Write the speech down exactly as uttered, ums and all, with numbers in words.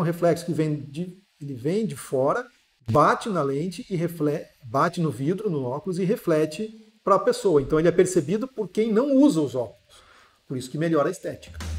um reflexo que vem de, ele vem de fora, bate na lente e reflete, bate no vidro, no óculos e reflete para a pessoa. Então ele é percebido por quem não usa os óculos. Por isso que melhora a estética.